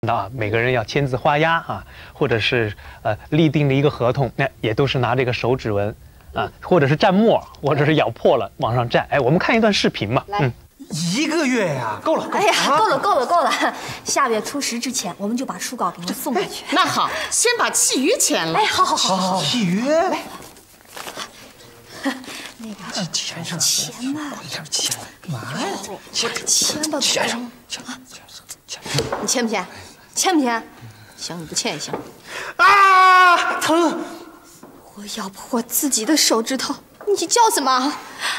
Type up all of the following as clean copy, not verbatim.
啊，每个人要签字画押啊，或者是立定的一个合同，那也都是拿这个手指纹啊，或者是蘸墨，或者是咬破了往上蘸。哎，我们看一段视频嘛。 来 1个月呀，够了。 哎呀，够了！下月初10之前，我们就把书稿给您送过去。 那好，先把契约签了。 哎，好， 契约。 来，那个签上， 钱呢？ 快点签，干嘛呀？ 签吧， 签上， 你签不签？签不签？行，你不签也行。 啊，疼！ 我咬破自己的手指头，你叫什么？哎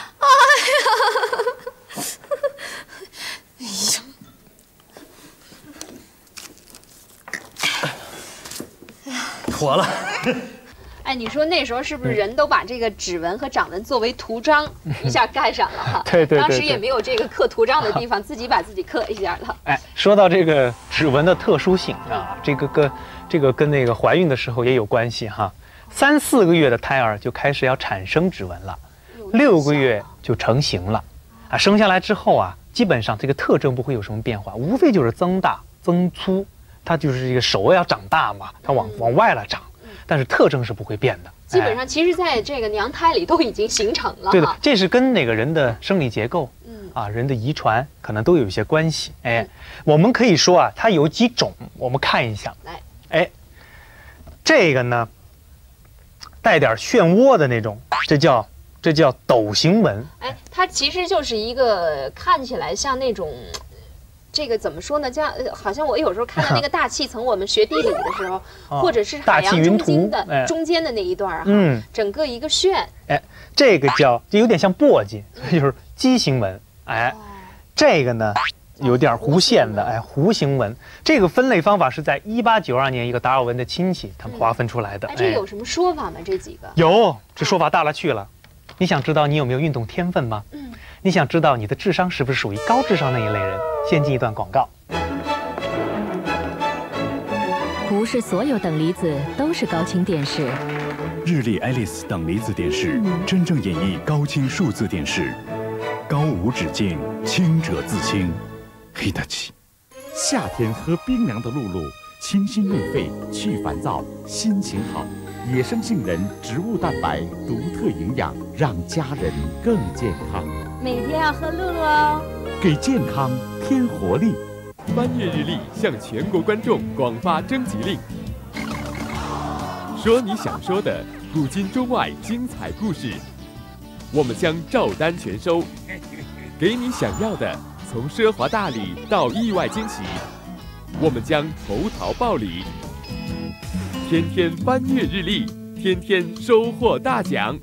呀，妥了。 哎，你说那时候是不是人都把这个指纹和掌纹作为图章一下盖上了哈？ 对。 当时也没有这个刻图章的地方，自己把自己刻一下了。 哎，说到这个指纹的特殊性啊，这个跟那个怀孕的时候也有关系哈。3、4个月的胎儿就开始要产生指纹了，6个月就成型了，啊，生下来之后啊，基本上这个特征不会有什么变化，无非就是增大增粗，它就是这个手要长大嘛，它往外了长。但是特征是不会变的， 基本上其实在这个娘胎里都已经形成了。 对的，这是跟哪个人的生理结构，人的遗传可能都有一些关系。哎，我们可以说啊，它有几种，我们看一下。 来， 哎，这个呢，带点漩涡的那种，这叫斗形纹。 哎，它其实就是一个看起来像那种。这个怎么说呢？好像我有时候看到那个大气层，我们学地理的时候，或者是海洋中间的那一段哈，整个一个旋。 哎，这个就有点像簸箕，就是畸形纹。哎，这个呢有点弧线的，哎，弧形纹。这个分类方法是在1892年一个达尔文的亲戚他们划分出来的。 哎，这有什么说法吗？这几个有，这说法大了去了。你想知道你有没有运动天分吗？你想知道你的智商是不是属于高智商那一类人？先进一段广告。 不是所有等离子都是高清电视。 日立爱丽丝等离子电视，真正演绎高清数字电视，高无止境，清者自清。黑得起。 夏天喝冰凉的露露，清新润肺，去烦躁，心情好。野生杏仁植物蛋白，独特营养，让家人更健康。 每天要喝露露哦， 给健康添活力。 翻越日历向全国观众广发征集令，说你想说的古今中外精彩故事，我们将照单全收，给你想要的，从奢华大礼到意外惊喜，我们将投桃报李。天天翻阅日历，天天收获大奖。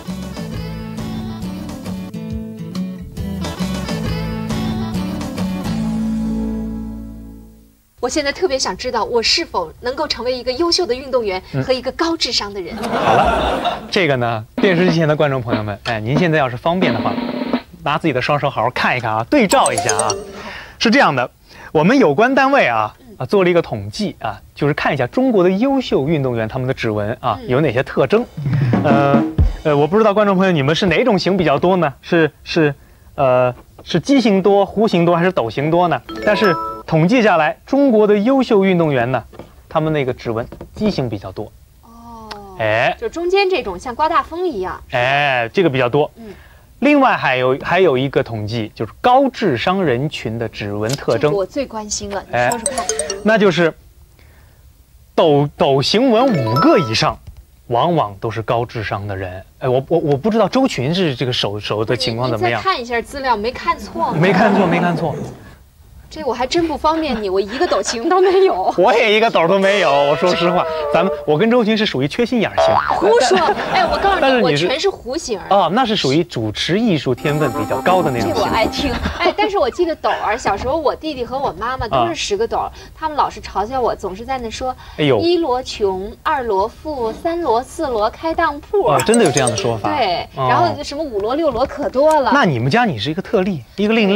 我现在特别想知道，我是否能够成为一个优秀的运动员和一个高智商的人。 好了，这个呢，电视机前的观众朋友们，哎，您现在要是方便的话，拿自己的双手好好看一看啊，对照一下啊。是这样的，我们有关单位做了一个统计啊，就是看一下中国的优秀运动员他们的指纹啊有哪些特征。我不知道观众朋友你们是哪种型比较多呢？是畸形多、弧形多还是斗形多呢？但是统计下来，中国的优秀运动员呢，他们那个指纹畸形比较多。 哦， 哎， 就中间这种像刮大风一样。 哎，这个比较多。另外还有一个统计，就是高智商人群的指纹特征。 我最关心了，你说说看。 那就是斗形纹5个以上，往往都是高智商的人。哎，我不知道周群是这个手的情况怎么样？ 你再看一下资料，没看错吗？ 没看错。 这我还真不方便你，我一个斗形都没有。 我也一个斗都没有。我说实话，我跟周群是属于缺心眼型。 胡说！哎，我告诉你，我全是弧形。 哦，那是属于主持艺术天分比较高的那种。 这我爱听。哎，但是我记得斗儿，小时候我弟弟和我妈妈都是10个斗，他们老是嘲笑我，总是在那说：“哎呦，1罗穷，2罗富，3罗4罗开当铺。” 哦，真的有这样的说法。 对，然后什么5罗6罗可多了。 那你们家你是一个特例，一个另类。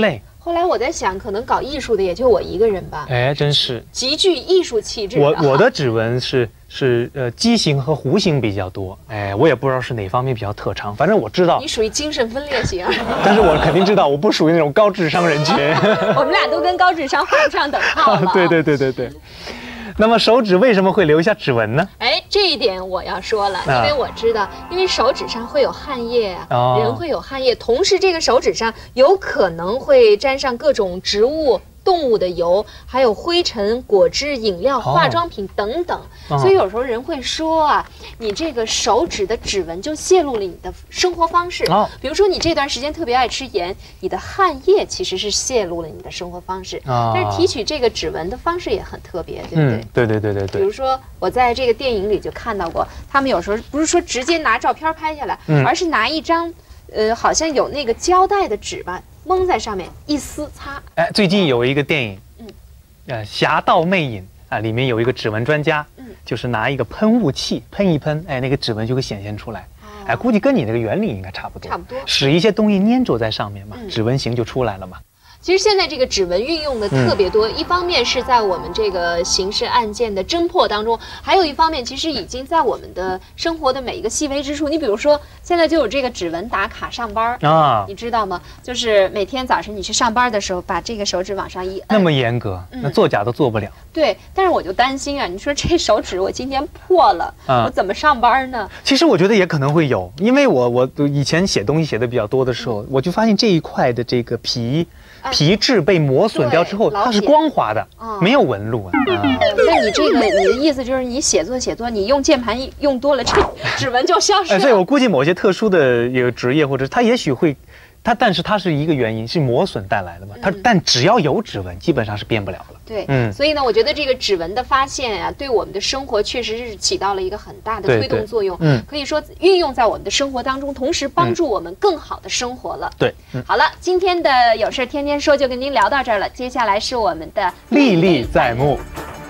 后来我在想，可能搞艺术的也就我一个人吧。 哎，真是极具艺术气质。 我的指纹是畸形和弧形比较多。哎，我也不知道是哪方面比较特长，反正我知道你属于精神分裂型。 但是我肯定知道，我不属于那种高智商人群。 我们俩都跟高智商画不上等号了。 对。那么手指为什么会留下指纹呢？ 哎，这一点我要说了，因为我知道，因为手指上会有汗液啊，人会有汗液，同时这个手指上有可能会沾上各种植物、动物的油，还有灰尘、果汁、饮料、化妆品等等，所以有时候人会说啊，你这个手指的指纹就泄露了你的生活方式。比如说你这段时间特别爱吃盐，你的汗液其实是泄露了你的生活方式。但是提取这个指纹的方式也很特别，对不对？对。 比如说我在这个电影里就看到过，他们有时候不是说直接拿照片拍下来，而是拿一张好像有那个胶带的纸吧。蒙在上面一撕擦。 哎，最近有一个电影，《侠盗魅影》啊，里面有一个指纹专家，就是拿一个喷雾器喷一喷，哎，那个指纹就会显现出来。哎，估计跟你那个原理应该差不多。使一些东西粘着在上面嘛，指纹型就出来了嘛。 其实现在这个指纹运用的特别多，一方面是在我们这个刑事案件的侦破当中，还有一方面其实已经在我们的生活的每一个细微之处。你比如说，现在就有这个指纹打卡上班啊，你知道吗？就是每天早晨你去上班的时候，把这个手指往上一摁， 那么严格，那作假都做不了。 对，但是我就担心啊，你说这手指我今天破了，我怎么上班呢？ 其实我觉得也可能会有，因为我以前写东西写的比较多的时候，我就发现这一块的这个皮质被磨损掉之后，它是光滑的，没有纹路啊。 那你这个你的意思就是你写作，你用键盘用多了，这指纹就消失了。 所以我估计某些特殊的一个职业，或者它也许会。但是它是一个原因，是磨损带来的嘛？但只要有指纹，基本上是变不了了。 对，所以呢，我觉得这个指纹的发现啊，对我们的生活确实是起到了一个很大的推动作用。可以说运用在我们的生活当中，同时帮助我们更好的生活了。 对， 好了，今天的有事天天说就跟您聊到这儿了，接下来是我们的历历在目。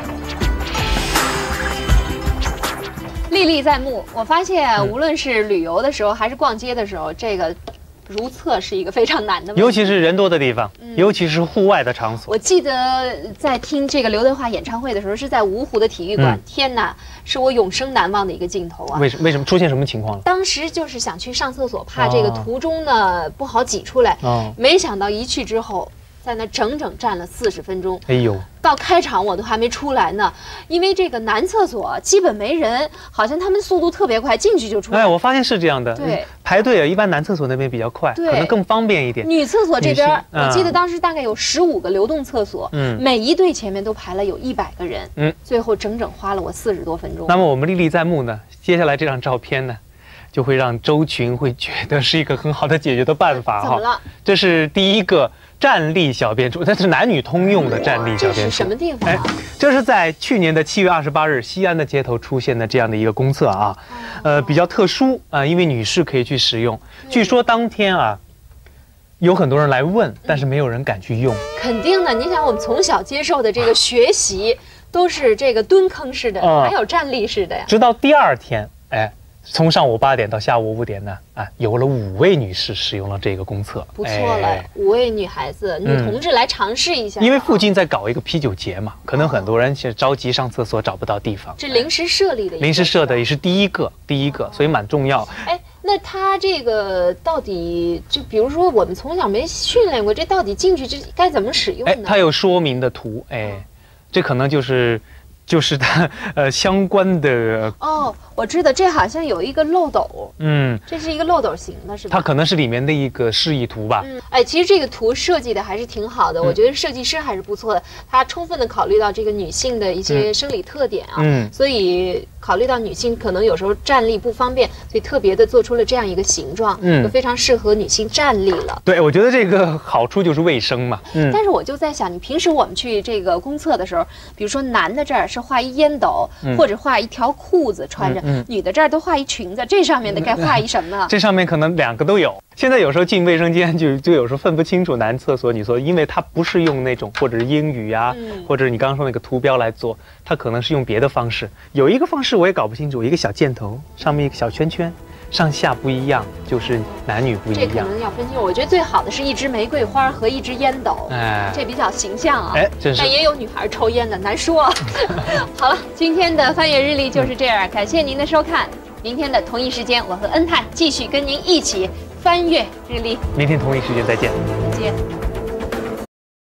历历在目，我发现无论是旅游的时候还是逛街的时候，这个如厕是一个非常难的问题， 尤其是人多的地方，尤其是户外的场所。 我记得在听这个刘德华演唱会的时候，是在芜湖的体育馆，天哪，是我永生难忘的一个镜头啊！ 为什么出现什么情况了？ 当时就是想去上厕所，怕这个途中呢不好挤出来，没想到一去之后，在那整整站了40分钟。 哎呦！ 到开场我都还没出来呢，因为这个男厕所基本没人，好像他们速度特别快，进去就出来。 哎，我发现是这样的。 对， 排队啊，一般男厕所那边比较快，可能更方便一点。 女厕所这边，我记得当时大概有15个流动厕所，每一队前面都排了有100个人，最后整整花了我40多分钟。 那么我们历历在目呢，接下来这张照片呢，就会让周群会觉得是一个很好的解决的办法哈。 怎么了？ 这是第一个。站立小便处，它是男女通用的站立小便处。 这是什么地方？ 这是在去年的7月28日，西安的街头出现的这样的一个公厕啊，比较特殊啊，因为女士可以去使用。据说当天啊，有很多人来问，但是没有人敢去用。 肯定的，你想我们从小接受的这个学习都是这个蹲坑式的，还有站立式的呀。 直到第2天，哎。从上午8点到下午5点呢，有了5位女士使用了这个公厕， 不错了，5位女孩子、女同志来尝试一下。 因为附近在搞一个啤酒节嘛，可能很多人是着急上厕所找不到地方。 这临时设立的， 临时设的也是第一个，所以蛮重要。 哎，那他这个到底就比如说我们从小没训练过，这到底进去这该怎么使用呢？ 它有说明的图，这可能就是它相关的我知道这好像有一个漏斗，这是一个漏斗型的，是吧？ 它可能是里面的一个示意图吧。 其实这个图设计的还是挺好的，我觉得设计师还是不错的，他充分的考虑到这个女性的一些生理特点啊，所以考虑到女性可能有时候站立不方便，所以特别的做出了这样一个形状，就非常适合女性站立了。 对，我觉得这个好处就是卫生嘛。 但是我就在想，你平时我们去这个公厕的时候，比如说男的这儿是画一烟斗，或者画一条裤子穿着。女的这儿都画一裙子，这上面的该画一什么呢？ 这上面可能2个都有。现在有时候进卫生间就有时候分不清楚男厕所女厕所，因为它不是用那种或者是英语啊，或者你刚刚说那个图标来做，它可能是用别的方式。有一个方式我也搞不清楚，一个小箭头上面一个小圈圈， 上下不一样，就是男女不一这可样。 能要分清。我觉得最好的是一支玫瑰花和一支烟斗， 哎， 这比较形象啊。 哎，真是。 但也有女孩抽烟的，难说。好了，今天的翻阅日历就是这样，感谢您的收看。明天的同一时间，我和恩泰继续跟您一起翻阅日历。 明天同一时间再见。 再见。